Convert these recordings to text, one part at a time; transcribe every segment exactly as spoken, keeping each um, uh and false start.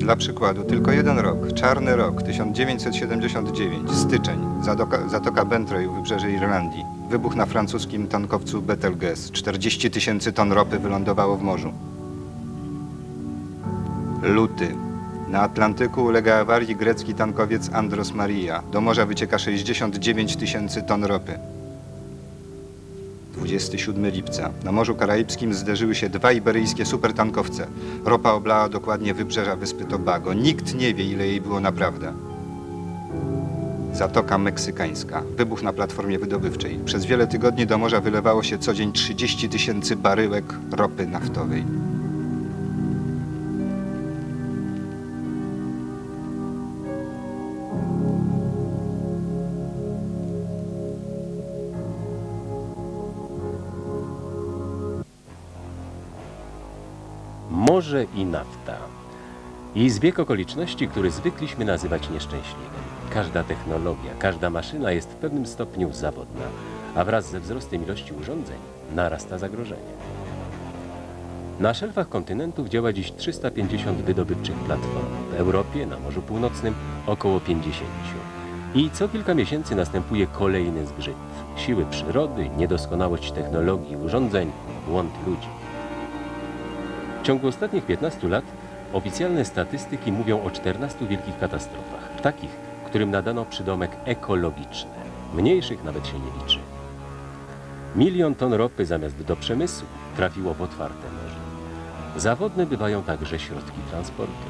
Dla przykładu, tylko jeden rok, czarny rok, tysiąc dziewięćset siedemdziesiąty dziewiąty, styczeń, Zatoka, Zatoka Bentry u wybrzeży Irlandii. Wybuch na francuskim tankowcu Betelgeuse. czterdzieści tysięcy ton ropy wylądowało w morzu. Luty. Na Atlantyku ulega awarii grecki tankowiec Andros Maria. Do morza wycieka sześćdziesiąt dziewięć tysięcy ton ropy. dwudziestego siódmego lipca. Na Morzu Karaibskim zderzyły się dwa iberyjskie supertankowce. Ropa oblała dokładnie wybrzeża wyspy Tobago. Nikt nie wie, ile jej było naprawdę. Zatoka Meksykańska. Wybuch na platformie wydobywczej. Przez wiele tygodni do morza wylewało się co dzień trzydzieści tysięcy baryłek ropy naftowej. Morze i nafta. I zbieg okoliczności, który zwykliśmy nazywać nieszczęśliwym. Każda technologia, każda maszyna jest w pewnym stopniu zawodna, a wraz ze wzrostem ilości urządzeń narasta zagrożenie. Na szelfach kontynentów działa dziś trzysta pięćdziesiąt wydobywczych platform. W Europie, na Morzu Północnym około pięćdziesiąt. I co kilka miesięcy następuje kolejny zgrzyt. Siły przyrody, niedoskonałość technologii i urządzeń, błąd ludzi. W ciągu ostatnich piętnastu lat oficjalne statystyki mówią o czternastu wielkich katastrofach, takich, którym nadano przydomek ekologiczne. Mniejszych nawet się nie liczy. Milion ton ropy zamiast do przemysłu trafiło w otwarte morze. Zawodne bywają także środki transportu.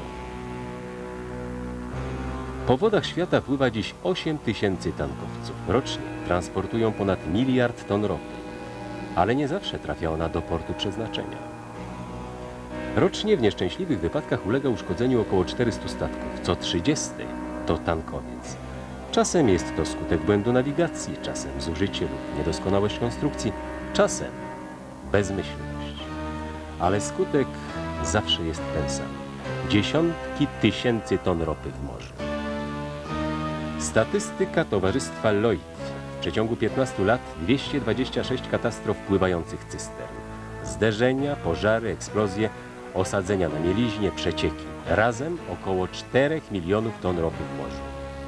Po wodach świata pływa dziś osiem tysięcy tankowców. Rocznie transportują ponad miliard ton ropy, ale nie zawsze trafia ona do portu przeznaczenia. Rocznie w nieszczęśliwych wypadkach ulega uszkodzeniu około czterystu statków, co trzydziesty to tankowiec. Czasem jest to skutek błędu nawigacji, czasem zużycie lub niedoskonałość konstrukcji, czasem bezmyślność. Ale skutek zawsze jest ten sam. Dziesiątki tysięcy ton ropy w morzu. Statystyka towarzystwa Lloyd. W przeciągu piętnastu lat dwieście dwadzieścia sześć katastrof pływających cystern. Zderzenia, pożary, eksplozje, osadzenia na mieliźnie, przecieki. Razem około czterech milionów ton ropy w morzu.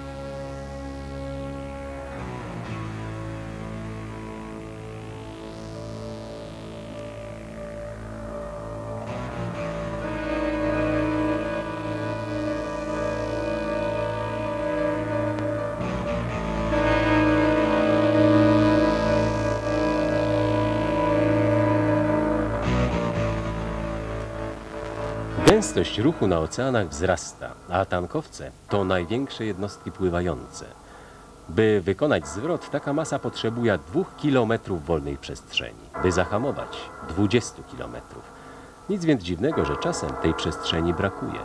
Gęstość ruchu na oceanach wzrasta, a tankowce to największe jednostki pływające. By wykonać zwrot, taka masa potrzebuje dwóch kilometrów wolnej przestrzeni. By zahamować, dwudziestu kilometrów. Nic więc dziwnego, że czasem tej przestrzeni brakuje.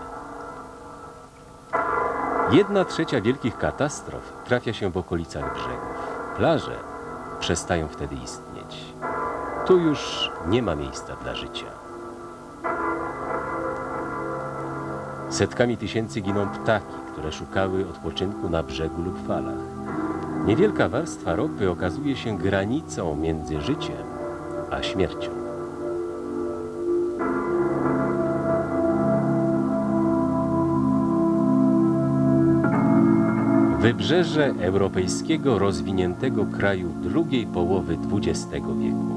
Jedna trzecia wielkich katastrof trafia się w okolicach brzegów. Plaże przestają wtedy istnieć. Tu już nie ma miejsca dla życia. Setkami tysięcy giną ptaki, które szukały odpoczynku na brzegu lub falach. Niewielka warstwa ropy okazuje się granicą między życiem a śmiercią. Wybrzeże europejskiego rozwiniętego kraju drugiej połowy dwudziestego wieku.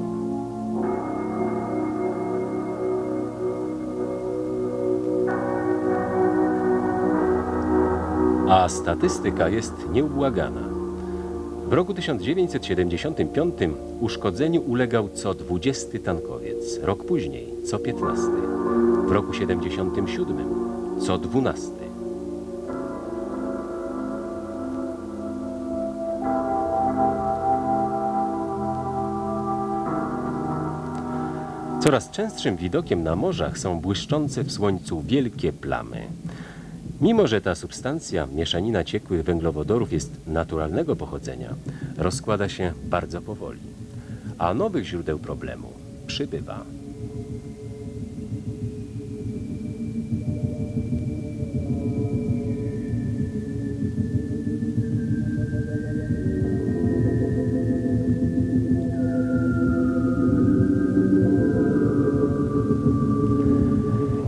A statystyka jest nieubłagana. W roku tysiąc dziewięćset siedemdziesiątym piątym uszkodzeniu ulegał co dwudziesty tankowiec, rok później co piętnasty, w roku siedemdziesiątym siódmym co dwunasty. Coraz częstszym widokiem na morzach są błyszczące w słońcu wielkie plamy. Mimo że ta substancja, mieszanina ciekłych węglowodorów, jest naturalnego pochodzenia, rozkłada się bardzo powoli, a nowych źródeł problemu przybywa.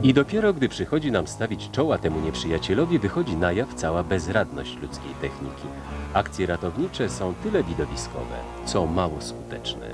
I dopiero gdy przychodzi nam stawić czoła temu nieprzyjacielowi, wychodzi na jaw cała bezradność ludzkiej techniki. Akcje ratownicze są tyle widowiskowe, co mało skuteczne.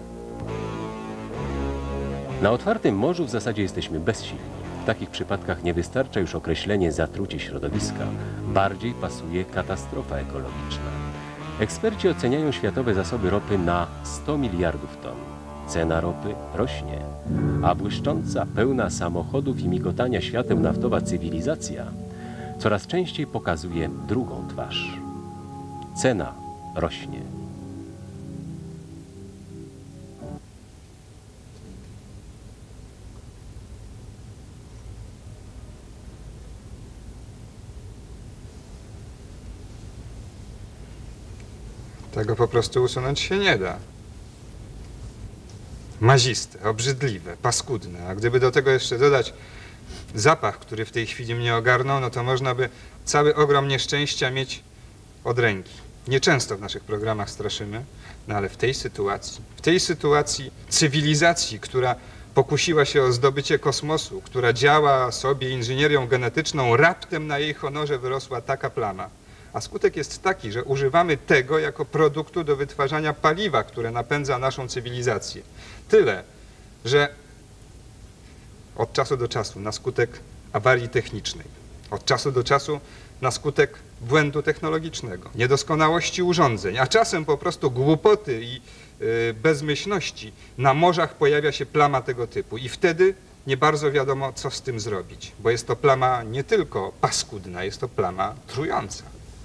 Na otwartym morzu w zasadzie jesteśmy bezsilni. W takich przypadkach nie wystarcza już określenie zatrucie środowiska. Bardziej pasuje katastrofa ekologiczna. Eksperci oceniają światowe zasoby ropy na sto miliardów ton. Cena ropy rośnie, a błyszcząca, pełna samochodów i migotania świateł naftowa cywilizacja coraz częściej pokazuje drugą twarz. Cena rośnie. Tego po prostu usunąć się nie da. Maziste, obrzydliwe, paskudne, a gdyby do tego jeszcze dodać zapach, który w tej chwili mnie ogarnął, no to można by cały ogrom nieszczęścia mieć od ręki. Nieczęsto w naszych programach straszymy, no ale w tej sytuacji, w tej sytuacji cywilizacji, która pokusiła się o zdobycie kosmosu, która działa sobie inżynierią genetyczną, raptem na jej honorze wyrosła taka plama. A skutek jest taki, że używamy tego jako produktu do wytwarzania paliwa, które napędza naszą cywilizację. Tyle, że od czasu do czasu na skutek awarii technicznej, od czasu do czasu na skutek błędu technologicznego, niedoskonałości urządzeń, a czasem po prostu głupoty i y, bezmyślności na morzach pojawia się plama tego typu i wtedy nie bardzo wiadomo, co z tym zrobić, bo jest to plama nie tylko paskudna, jest to plama trująca.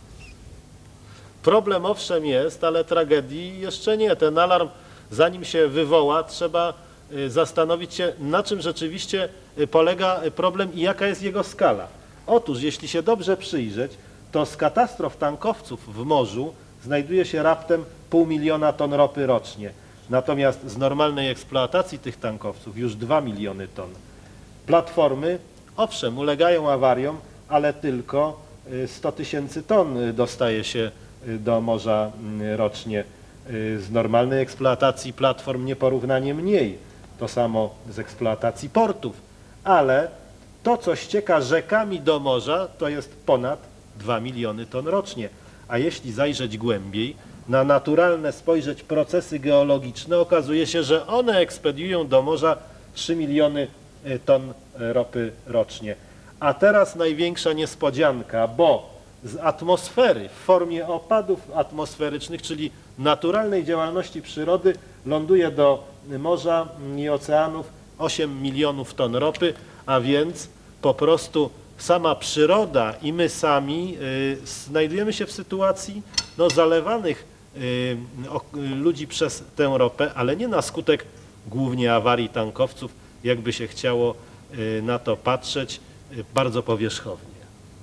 Problem owszem jest, ale tragedii jeszcze nie. Ten alarm, zanim się wywoła, trzeba zastanowić się, na czym rzeczywiście polega problem i jaka jest jego skala. Otóż, jeśli się dobrze przyjrzeć, to z katastrof tankowców w morzu znajduje się raptem pół miliona ton ropy rocznie. Natomiast z normalnej eksploatacji tych tankowców już dwa miliony ton. Platformy, owszem, ulegają awariom, ale tylko sto tysięcy ton dostaje się do morza rocznie. Z normalnej eksploatacji platform nieporównanie mniej. To samo z eksploatacji portów. Ale to, co ścieka rzekami do morza, to jest ponad dwa miliony ton rocznie. A jeśli zajrzeć głębiej, na naturalne spojrzeć procesy geologiczne, okazuje się, że one ekspediują do morza trzy miliony ton ropy rocznie. A teraz największa niespodzianka, bo z atmosfery w formie opadów atmosferycznych, czyli naturalnej działalności przyrody, ląduje do morza i oceanów osiem milionów ton ropy, a więc po prostu sama przyroda i my sami y, znajdujemy się w sytuacji no, zalewanych y, o, ludzi przez tę ropę, ale nie na skutek głównie awarii tankowców, jakby się chciało y, na to patrzeć, y, bardzo powierzchownie.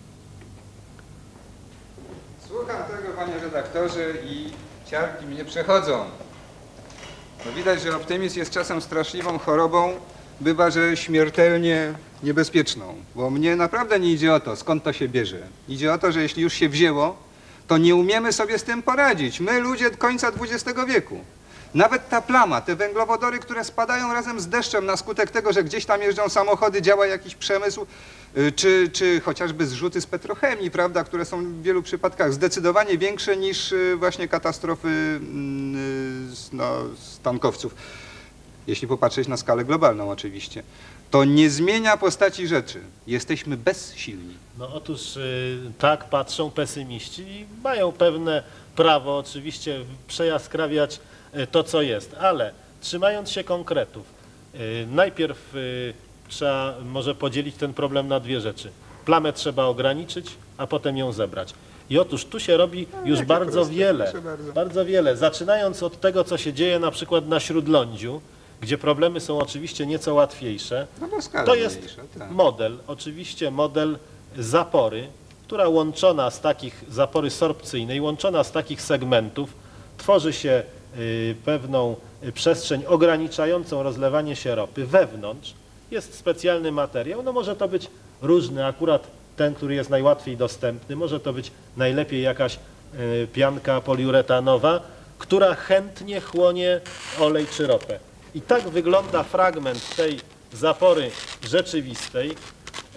Słucham tego, panie redaktorze, i ciarki mnie przechodzą. No widać, że optymizm jest czasem straszliwą chorobą, bywa, że śmiertelnie niebezpieczną. Bo mnie naprawdę nie idzie o to, skąd to się bierze. Idzie o to, że jeśli już się wzięło, to nie umiemy sobie z tym poradzić. My, ludzie końca dwudziestego wieku. Nawet ta plama, te węglowodory, które spadają razem z deszczem na skutek tego, że gdzieś tam jeżdżą samochody, działa jakiś przemysł, czy, czy chociażby zrzuty z petrochemii, prawda, które są w wielu przypadkach zdecydowanie większe niż właśnie katastrofy no, z tankowców. Jeśli popatrzeć na skalę globalną oczywiście. To nie zmienia postaci rzeczy. Jesteśmy bezsilni. No otóż y, tak patrzą pesymiści i mają pewne prawo oczywiście przejaskrawiać y, to, co jest, ale trzymając się konkretów, y, najpierw y, trzeba może podzielić ten problem na dwie rzeczy. Plamę trzeba ograniczyć, a potem ją zebrać. I otóż tu się robi już bardzo proste, wiele, bardzo. bardzo wiele. Zaczynając od tego, co się dzieje na przykład na Śródlądziu, gdzie problemy są oczywiście nieco łatwiejsze, no bo skala to jest mniejsza, tak. model, oczywiście model zapory, która łączona z takich, zapory sorpcyjnej, łączona z takich segmentów, tworzy się y, pewną przestrzeń ograniczającą rozlewanie się ropy wewnątrz. Jest specjalny materiał, no może to być różny, akurat ten, który jest najłatwiej dostępny, może to być najlepiej jakaś y, pianka poliuretanowa, która chętnie chłonie olej czy ropę. I tak wygląda fragment tej zapory rzeczywistej,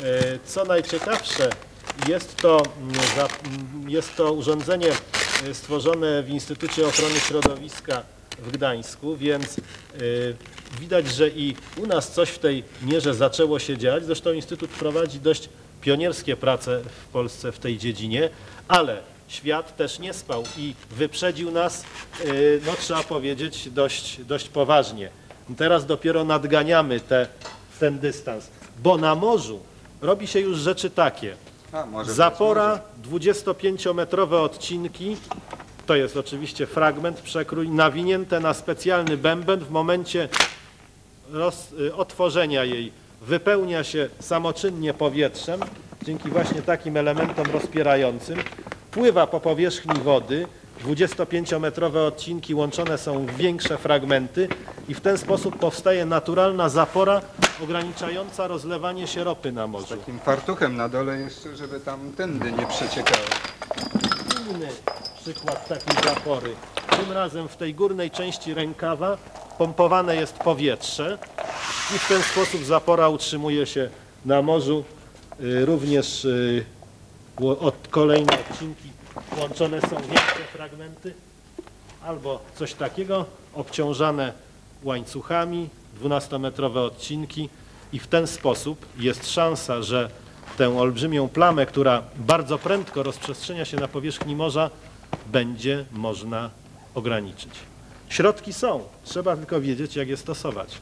Co najciekawsze, jest to, jest to urządzenie stworzone w Instytucie Ochrony Środowiska w Gdańsku, więc widać, że i u nas coś w tej mierze zaczęło się dziać. Zresztą Instytut prowadzi dość pionierskie prace w Polsce w tej dziedzinie, ale świat też nie spał i wyprzedził nas, no trzeba powiedzieć, dość, dość poważnie. Teraz dopiero nadganiamy te, ten dystans, bo na morzu robi się już rzeczy takie. A, może Zapora, dwudziestopięciometrowe odcinki, to jest oczywiście fragment, przekrój, nawinięte na specjalny bęben. W momencie roz, otworzenia jej wypełnia się samoczynnie powietrzem, dzięki właśnie takim elementom rozpierającym, pływa po powierzchni wody, dwudziestopięciometrowe odcinki łączone są w większe fragmenty i w ten sposób powstaje naturalna zapora ograniczająca rozlewanie się ropy na morzu. Z takim fartuchem na dole jeszcze, żeby tam tędy nie przeciekało. Inny przykład takiej zapory. Tym razem w tej górnej części rękawa pompowane jest powietrze i w ten sposób zapora utrzymuje się na morzu. Również od kolejne odcinki łączone są większe fragmenty albo coś takiego, obciążane łańcuchami, dwunastometrowe odcinki i w ten sposób jest szansa, że tę olbrzymią plamę, która bardzo prędko rozprzestrzenia się na powierzchni morza, będzie można ograniczyć. Środki są, trzeba tylko wiedzieć, jak je stosować.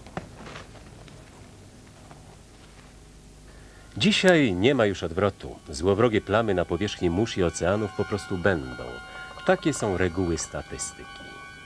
Dzisiaj nie ma już odwrotu. Złowrogie plamy na powierzchni mórz i oceanów po prostu będą. Takie są reguły statystyki.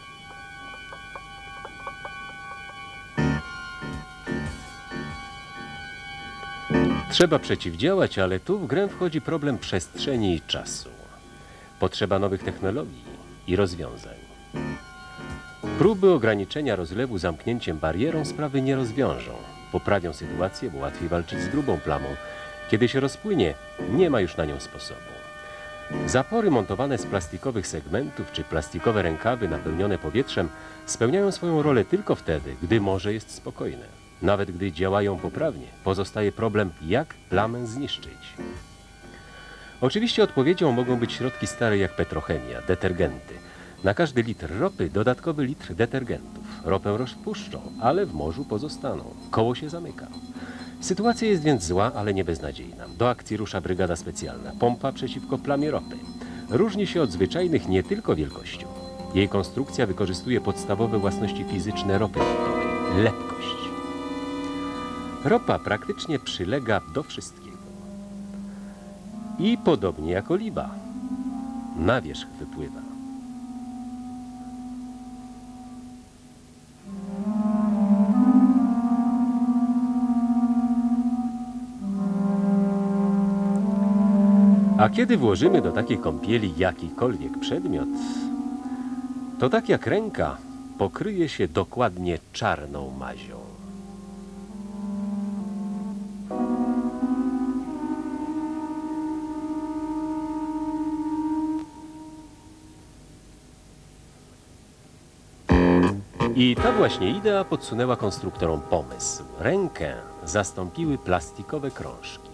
Trzeba przeciwdziałać, ale tu w grę wchodzi problem przestrzeni i czasu. Potrzeba nowych technologii i rozwiązań. Próby ograniczenia rozlewu zamknięciem barierą sprawy nie rozwiążą. Poprawią sytuację, bo łatwiej walczyć z grubą plamą. Kiedy się rozpłynie, nie ma już na nią sposobu. Zapory montowane z plastikowych segmentów czy plastikowe rękawy napełnione powietrzem spełniają swoją rolę tylko wtedy, gdy morze jest spokojne. Nawet gdy działają poprawnie, pozostaje problem, jak plamę zniszczyć. Oczywiście odpowiedzią mogą być środki stare jak petrochemia, detergenty. Na każdy litr ropy dodatkowy litr detergentów. Ropę rozpuszczą, ale w morzu pozostaną. Koło się zamyka. Sytuacja jest więc zła, ale nie beznadziejna. Do akcji rusza brygada specjalna, pompa przeciwko plamie ropy. Różni się od zwyczajnych nie tylko wielkością. Jej konstrukcja wykorzystuje podstawowe własności fizyczne ropy naftowej – lepkość. Ropa praktycznie przylega do wszystkiego. I podobnie jak oliwa, na wierzch wypływa. A kiedy włożymy do takiej kąpieli jakikolwiek przedmiot, to tak jak ręka pokryje się dokładnie czarną mazią. I ta właśnie idea podsunęła konstruktorom pomysł. Rękę zastąpiły plastikowe krążki.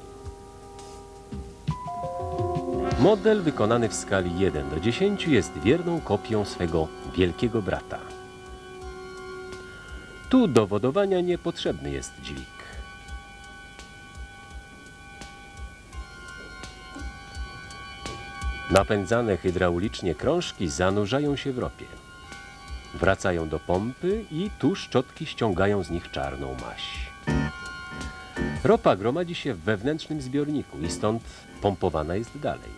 Model wykonany w skali jeden do dziesięciu jest wierną kopią swego wielkiego brata. Tu do wodowania niepotrzebny jest dźwig. Napędzane hydraulicznie krążki zanurzają się w ropie. Wracają do pompy i tu szczotki ściągają z nich czarną maź. Ropa gromadzi się w wewnętrznym zbiorniku i stąd pompowana jest dalej.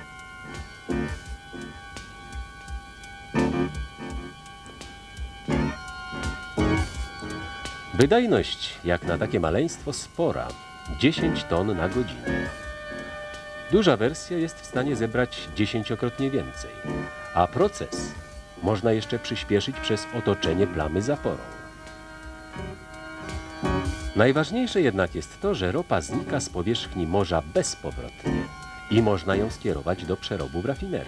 Wydajność, jak na takie maleństwo, spora. dziesięć ton na godzinę. Duża wersja jest w stanie zebrać dziesięciokrotnie więcej, a proces można jeszcze przyspieszyć przez otoczenie plamy zaporą. Najważniejsze jednak jest to, że ropa znika z powierzchni morza bezpowrotnie i można ją skierować do przerobu w rafinerii.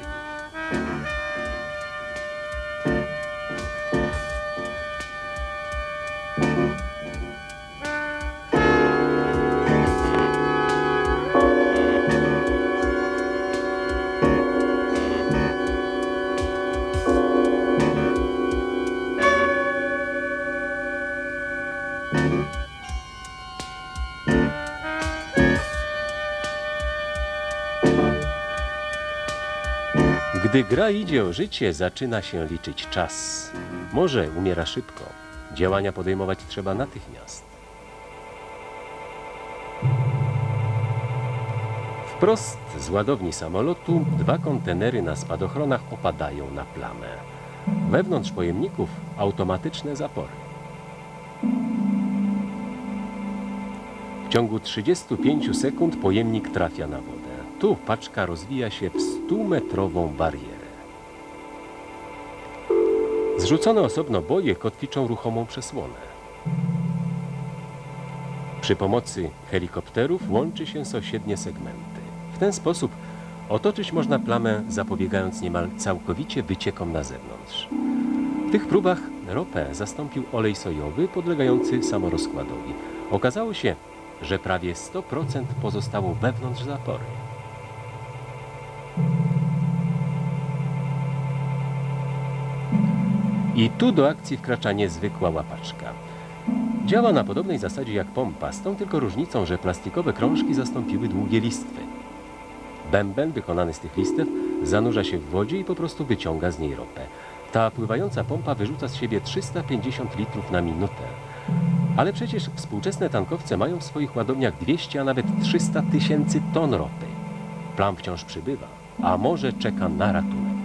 Gdy gra idzie o życie, zaczyna się liczyć czas. Morze umiera szybko. Działania podejmować trzeba natychmiast. Wprost z ładowni samolotu dwa kontenery na spadochronach opadają na plamę. Wewnątrz pojemników automatyczne zapory. W ciągu trzydziestu pięciu sekund pojemnik trafia na wodę. Tu paczka rozwija się w stumetrową barierę. Zrzucone osobno boje kotwiczą ruchomą przesłonę. Przy pomocy helikopterów łączy się sąsiednie segmenty. W ten sposób otoczyć można plamę, zapobiegając niemal całkowicie wyciekom na zewnątrz. W tych próbach ropę zastąpił olej sojowy podlegający samorozkładowi. Okazało się, że prawie sto procent pozostało wewnątrz zapory. I tu do akcji wkracza niezwykła łapaczka. Działa na podobnej zasadzie jak pompa, z tą tylko różnicą, że plastikowe krążki zastąpiły długie listwy. Bęben wykonany z tych listew zanurza się w wodzie i po prostu wyciąga z niej ropę. Ta pływająca pompa wyrzuca z siebie trzysta pięćdziesiąt litrów na minutę. Ale przecież współczesne tankowce mają w swoich ładowniach dwieście, a nawet trzysta tysięcy ton ropy. Plam wciąż przybywa, a morze czeka na ratunek.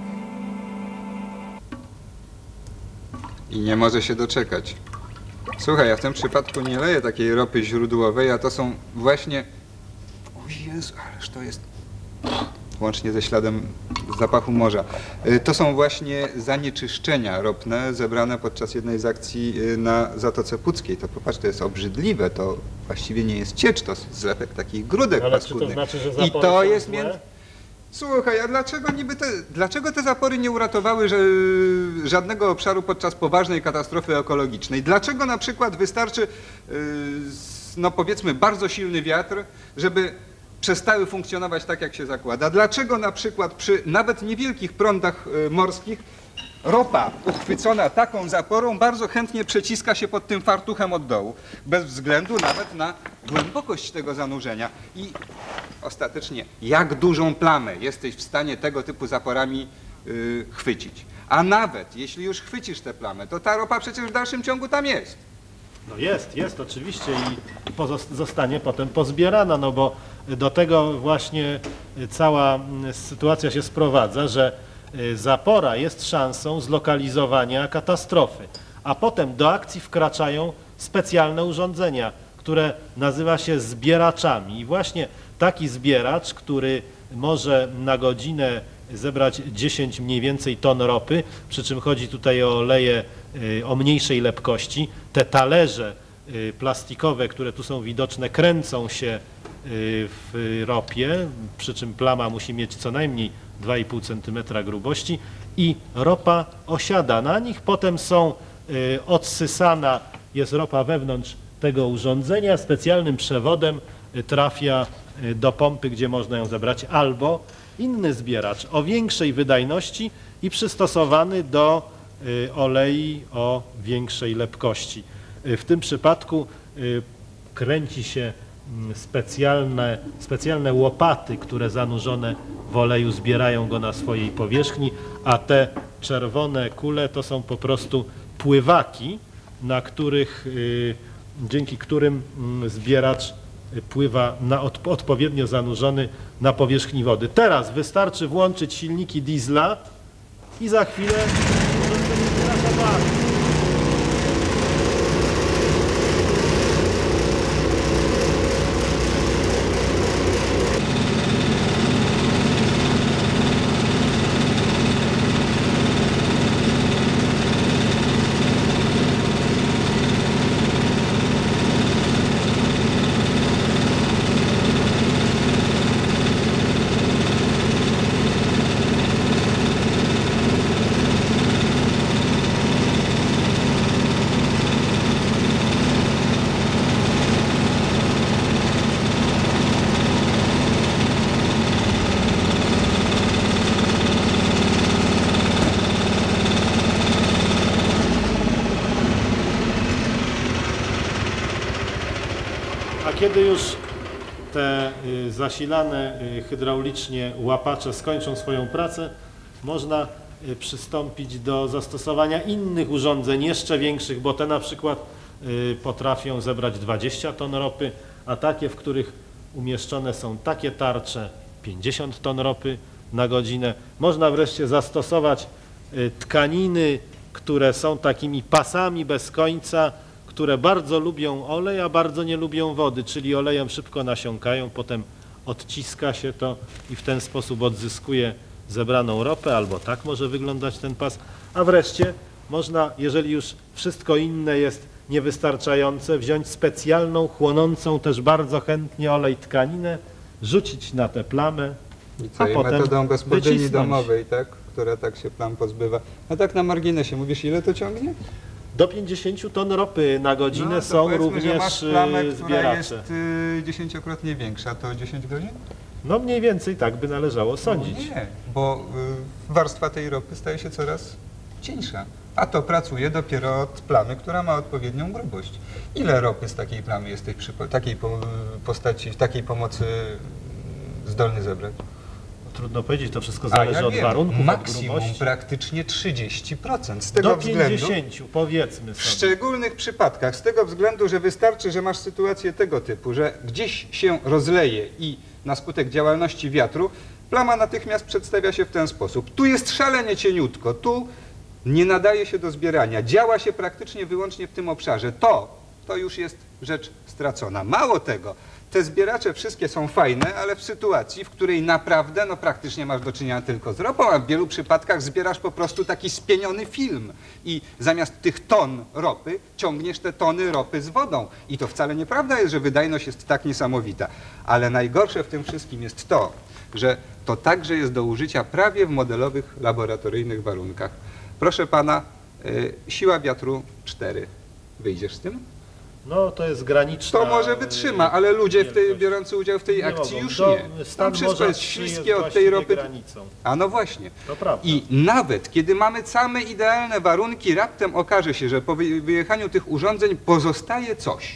I nie może się doczekać. Słuchaj, ja w tym przypadku nie leję takiej ropy źródłowej, a to są właśnie... O Jezu, ależ to jest... Łącznie ze śladem zapachu morza. Y, To są właśnie zanieczyszczenia ropne zebrane podczas jednej z akcji y, na Zatoce Puckiej. To popatrz, to jest obrzydliwe, to właściwie nie jest ciecz, to jest zlepek takich grudek Ale czy to paskudnych. znaczy, że I zapory to są jest złe? między... Słuchaj, a dlaczego niby te, dlaczego te zapory nie uratowały że, żadnego obszaru podczas poważnej katastrofy ekologicznej? Dlaczego na przykład wystarczy, yy, no powiedzmy, bardzo silny wiatr, żeby przestały funkcjonować tak, jak się zakłada? Dlaczego na przykład przy nawet niewielkich prądach yy, morskich ropa uchwycona taką zaporą bardzo chętnie przeciska się pod tym fartuchem od dołu, bez względu nawet na głębokość tego zanurzenia? I ostatecznie, jak dużą plamę jesteś w stanie tego typu zaporami yy, chwycić? A nawet jeśli już chwycisz tę plamę, to ta ropa przecież w dalszym ciągu tam jest. No jest, jest oczywiście i pozos- zostanie potem pozbierana, no bo do tego właśnie cała mm, sytuacja się sprowadza, że y, zapora jest szansą zlokalizowania katastrofy, a potem do akcji wkraczają specjalne urządzenia, które nazywa się zbieraczami. I właśnie taki zbieracz, który może na godzinę zebrać dziesięć mniej więcej ton ropy, przy czym chodzi tutaj o oleje y, o mniejszej lepkości. Te talerze y, plastikowe, które tu są widoczne, kręcą się y, w ropie, przy czym plama musi mieć co najmniej dwa i pół centymetra grubości i ropa osiada na nich. Potem są y, odsysana, jest ropa wewnątrz tego urządzenia, specjalnym przewodem y, trafia y, do pompy, gdzie można ją zebrać, albo inny zbieracz o większej wydajności i przystosowany do y, olei o większej lepkości. Y, w tym przypadku y, kręci się mm, specjalne, specjalne łopaty, które zanurzone w oleju zbierają go na swojej powierzchni, a te czerwone kule to są po prostu pływaki, na których, y, dzięki którym mm, zbieracz pływa na od, odpowiednio zanurzony na powierzchni wody. Teraz wystarczy włączyć silniki diesla i za chwilę będzie nasza baza. A kiedy już te y, zasilane y, hydraulicznie łapacze skończą swoją pracę, można y, przystąpić do zastosowania innych urządzeń jeszcze większych, bo te na przykład y, potrafią zebrać dwadzieścia ton ropy, a takie, w których umieszczone są takie tarcze, pięćdziesiąt ton ropy na godzinę. Można wreszcie zastosować y, tkaniny, które są takimi pasami bez końca, które bardzo lubią olej, a bardzo nie lubią wody, czyli olejem szybko nasiąkają, potem odciska się to i w ten sposób odzyskuje zebraną ropę, albo tak może wyglądać ten pas. A wreszcie można, jeżeli już wszystko inne jest niewystarczające, wziąć specjalną, chłonącą też bardzo chętnie olej tkaninę, rzucić na tę plamę, I co, a i potem metodą gospodyni wycisnąć. domowej, tak? Która tak się plam pozbywa. A tak na marginesie, mówisz, ile to ciągnie? Do pięćdziesięciu ton ropy na godzinę No, to są powiedzmy, że również masz plamę, y, która zbieracze. jest y, dziesięciokrotnie większa, to dziesięć godzin? No mniej więcej tak by należało sądzić. Nie, bo y, warstwa tej ropy staje się coraz cieńsza. A to pracuje dopiero od plamy, która ma odpowiednią grubość. Ile ropy z takiej plamy jesteś przy po, takiej po, postaci, takiej pomocy zdolny zebrać? Trudno powiedzieć, to wszystko A zależy ja od wiem, warunków, od maksimum grubości. praktycznie trzydzieści procent. Z tego Do względu, pięćdziesięciu, powiedzmy w sobie. szczególnych przypadkach, z tego względu, że wystarczy, że masz sytuację tego typu, że gdzieś się rozleje i na skutek działalności wiatru plama natychmiast przedstawia się w ten sposób. Tu jest szalenie cieniutko, tu nie nadaje się do zbierania, działa się praktycznie wyłącznie w tym obszarze. To, to już jest rzecz stracona. Mało tego, te zbieracze wszystkie są fajne, ale w sytuacji, w której naprawdę no, praktycznie masz do czynienia tylko z ropą, a w wielu przypadkach zbierasz po prostu taki spieniony film i zamiast tych ton ropy ciągniesz te tony ropy z wodą. I to wcale nieprawda jest, że wydajność jest tak niesamowita. Ale najgorsze w tym wszystkim jest to, że to także jest do użycia prawie w modelowych, laboratoryjnych warunkach. Proszę pana, y, siła wiatru cztery. Wyjdziesz z tym? No to jest graniczna. To może wytrzyma, ale ludzie w tej, wielkość. biorący udział w tej Nie akcji mogą. już Do- nie. Stan Tam wszystko Morza jest trzy śliskie od tej właściwie ropy. granicą. A no właśnie. To prawda. I nawet kiedy mamy same idealne warunki, raptem okaże się, że po wy- wyjechaniu tych urządzeń pozostaje coś.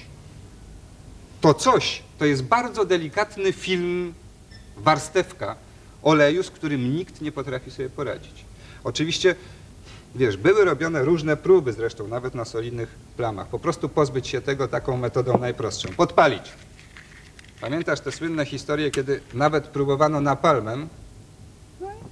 To coś to jest bardzo delikatny film, warstewka oleju, z którym nikt nie potrafi sobie poradzić. Oczywiście, wiesz, były robione różne próby, zresztą nawet na solidnych plamach. Po prostu pozbyć się tego taką metodą najprostszą. Podpalić. Pamiętasz te słynne historie, kiedy nawet próbowano napalmem? No i,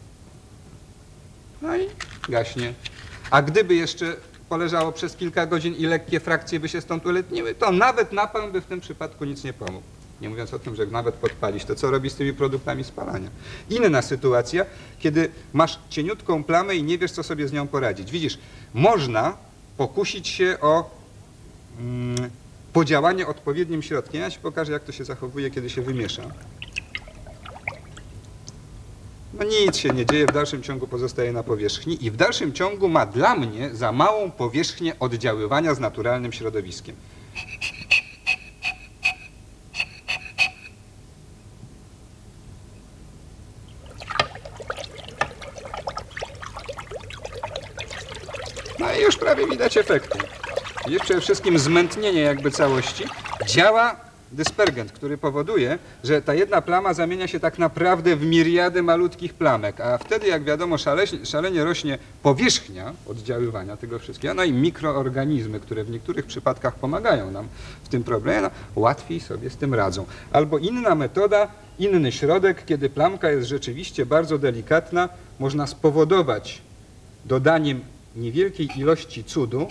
no i gaśnie. A gdyby jeszcze poleżało przez kilka godzin i lekkie frakcje by się stąd uletniły, to nawet napalm by w tym przypadku nic nie pomógł. Nie mówiąc o tym, że nawet podpalić, to co robi z tymi produktami spalania? Inna sytuacja, kiedy masz cieniutką plamę i nie wiesz, co sobie z nią poradzić. Widzisz, można pokusić się o mm, podziałanie odpowiednim środkiem. Ja ci pokażę, jak to się zachowuje, kiedy się wymiesza. No nic się nie dzieje, w dalszym ciągu pozostaje na powierzchni i w dalszym ciągu ma dla mnie za małą powierzchnię oddziaływania z naturalnym środowiskiem. No i już prawie widać efekty. Widzisz, przede wszystkim zmętnienie jakby całości. Działa dyspergent, który powoduje, że ta jedna plama zamienia się tak naprawdę w miriady malutkich plamek, a wtedy, jak wiadomo, szale, szalenie rośnie powierzchnia oddziaływania tego wszystkiego, no i mikroorganizmy, które w niektórych przypadkach pomagają nam w tym problemie, no, łatwiej sobie z tym radzą. Albo inna metoda, inny środek, kiedy plamka jest rzeczywiście bardzo delikatna, można spowodować dodaniem niewielkiej ilości cudu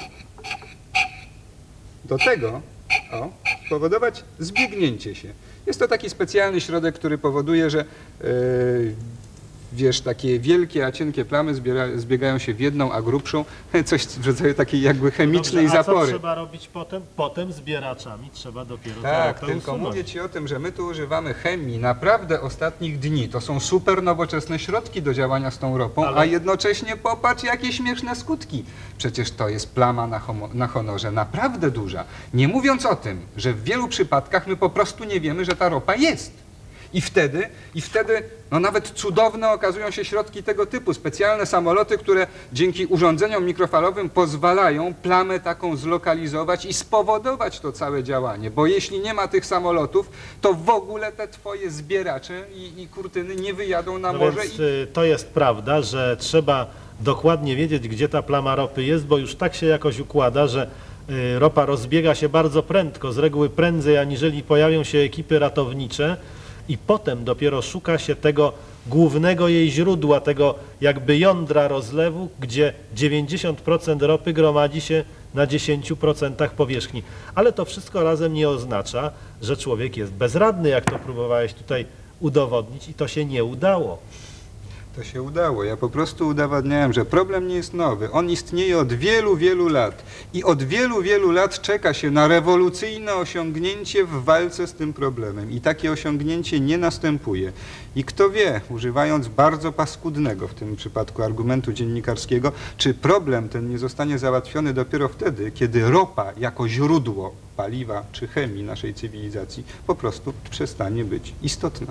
do tego, o, spowodować zbiegnięcie się. Jest to taki specjalny środek, który powoduje, że yy, wiesz, takie wielkie, a cienkie plamy zbiera, zbiegają się w jedną, a grubszą, coś w rodzaju takiej jakby chemicznej Dobrze, a zapory. co trzeba robić potem? Potem zbieraczami trzeba dopiero Tak, to tylko usunąć. mówię ci o tym, że my tu używamy chemii naprawdę ostatnich dni. To są super nowoczesne środki do działania z tą ropą, Ale- a jednocześnie popatrz, jakie śmieszne skutki. Przecież to jest plama na, homo, na honorze naprawdę duża. Nie mówiąc o tym, że w wielu przypadkach my po prostu nie wiemy, że ta ropa jest. I wtedy, i wtedy no nawet cudowne okazują się środki tego typu. Specjalne samoloty, które dzięki urządzeniom mikrofalowym pozwalają plamę taką zlokalizować i spowodować to całe działanie. Bo jeśli nie ma tych samolotów, to w ogóle te twoje zbieracze i, i kurtyny nie wyjadą na No morze. więc I... y, to jest prawda, że trzeba dokładnie wiedzieć, gdzie ta plama ropy jest, bo już tak się jakoś układa, że y, ropa rozbiega się bardzo prędko, z reguły prędzej, aniżeli pojawią się ekipy ratownicze i potem dopiero szuka się tego głównego jej źródła, tego jakby jądra rozlewu, gdzie dziewięćdziesiąt procent ropy gromadzi się na dziesięć procent powierzchni. Ale to wszystko razem nie oznacza, że człowiek jest bezradny, jak to próbowałeś tutaj udowodnić i to się nie udało. To się udało. Ja po prostu udowadniałem, że problem nie jest nowy. On istnieje od wielu, wielu lat. I od wielu, wielu lat czeka się na rewolucyjne osiągnięcie w walce z tym problemem. I takie osiągnięcie nie następuje. I kto wie, używając bardzo paskudnego w tym przypadku argumentu dziennikarskiego, czy problem ten nie zostanie załatwiony dopiero wtedy, kiedy ropa jako źródło paliwa czy chemii naszej cywilizacji po prostu przestanie być istotna.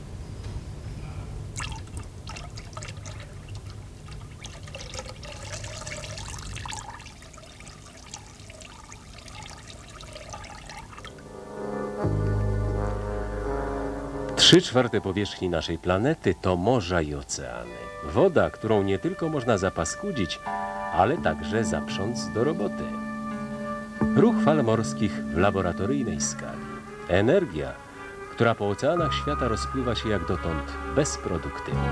Trzy czwarte powierzchni naszej planety to morza i oceany. Woda, którą nie tylko można zapaskudzić, ale także zaprząc do roboty. Ruch fal morskich w laboratoryjnej skali. Energia, która po oceanach świata rozpływa się jak dotąd bezproduktywnie.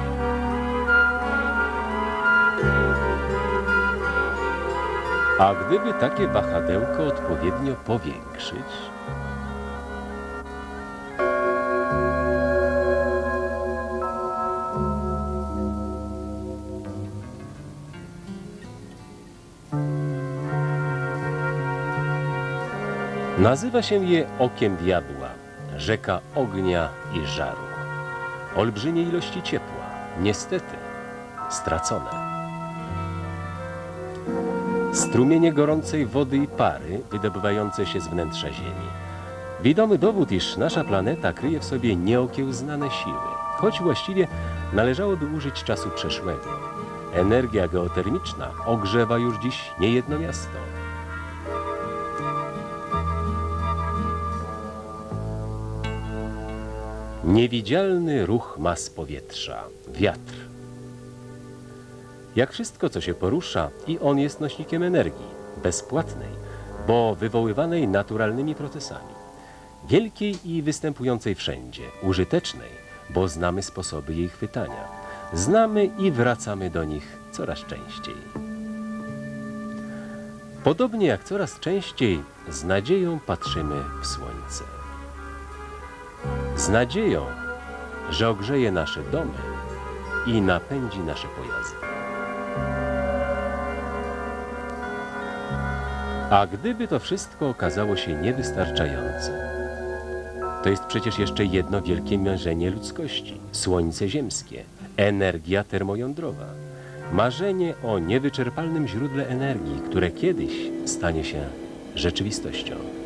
A gdyby takie wahadełko odpowiednio powiększyć, nazywa się je okiem diabła, rzeka ognia i żaru. Olbrzymie ilości ciepła, niestety, stracone. Strumienie gorącej wody i pary wydobywające się z wnętrza Ziemi. Widomy dowód, iż nasza planeta kryje w sobie nieokiełznane siły, choć właściwie należałoby użyć czasu przeszłego. Energia geotermiczna ogrzewa już dziś niejedno miasto. Niewidzialny ruch mas powietrza, wiatr. Jak wszystko, co się porusza, i on jest nośnikiem energii, bezpłatnej, bo wywoływanej naturalnymi procesami. Wielkiej i występującej wszędzie, użytecznej, bo znamy sposoby jej chwytania. Znamy i wracamy do nich coraz częściej. Podobnie jak coraz częściej z nadzieją patrzymy w słońce. Z nadzieją, że ogrzeje nasze domy i napędzi nasze pojazdy. A gdyby to wszystko okazało się niewystarczające, to jest przecież jeszcze jedno wielkie marzenie ludzkości. Słońce ziemskie, energia termojądrowa. Marzenie o niewyczerpalnym źródle energii, które kiedyś stanie się rzeczywistością.